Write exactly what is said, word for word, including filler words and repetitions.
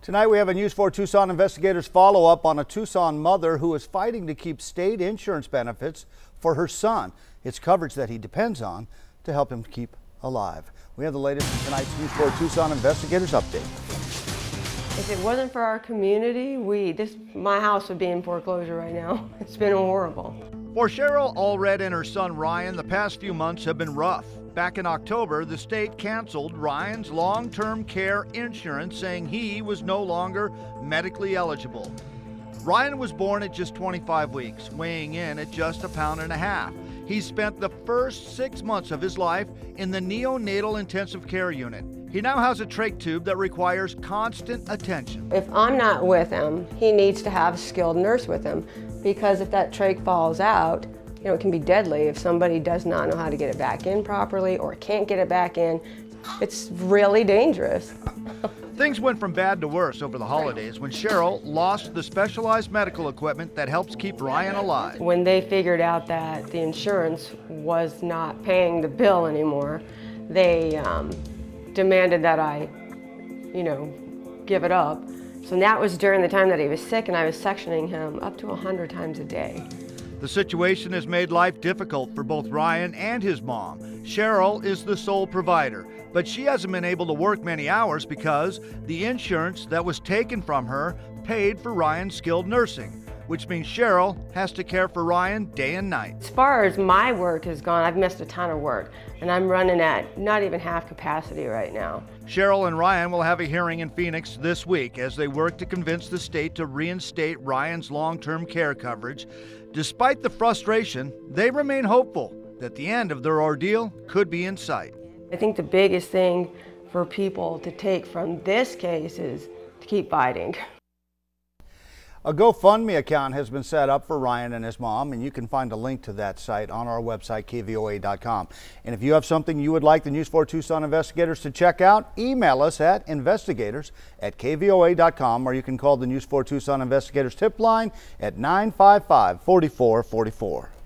Tonight we have a News four Tucson investigators follow-up on a Tucson mother who is fighting to keep state insurance benefits for her son. It's coverage that he depends on to help him keep alive. We have the latest in tonight's News four Tucson investigators update. If it wasn't for our community, we this my house would be in foreclosure right now. It's been horrible. For Cheryl Allred and her son Ryan, the past few months have been rough. Back in October, the state canceled Ryan's long-term care insurance, saying he was no longer medically eligible. Ryan was born at just twenty-five weeks, weighing in at just a pound and a half. He spent the first six months of his life in the neonatal intensive care unit. He now has a trach tube that requires constant attention. If I'm not with him, he needs to have a skilled nurse with him, because if that trach falls out, you know, it can be deadly if somebody does not know how to get it back in properly or can't get it back in. It's really dangerous. Things went from bad to worse over the holidays when Cheryl lost the specialized medical equipment that helps keep Ryan alive. When they figured out that the insurance was not paying the bill anymore, they um, demanded that I, you know, give it up. So that was during the time that he was sick, and I was sectioning him up to a hundred times a day. The situation has made life difficult for both Ryan and his mom. Cheryl is the sole provider, but she hasn't been able to work many hours because the insurance that was taken from her paid for Ryan's skilled nursing, which means Cheryl has to care for Ryan day and night. As far as my work has gone, I've missed a ton of work, and I'm running at not even half capacity right now. Cheryl and Ryan will have a hearing in Phoenix this week as they work to convince the state to reinstate Ryan's long-term care coverage. Despite the frustration, they remain hopeful that the end of their ordeal could be in sight. I think the biggest thing for people to take from this case is to keep fighting. A GoFundMe account has been set up for Ryan and his mom, and you can find a link to that site on our website, K V O A dot com. And if you have something you would like the News four Tucson investigators to check out, email us at investigators at K V O A dot com, or you can call the News four Tucson investigators tip line at nine five five, four four four four.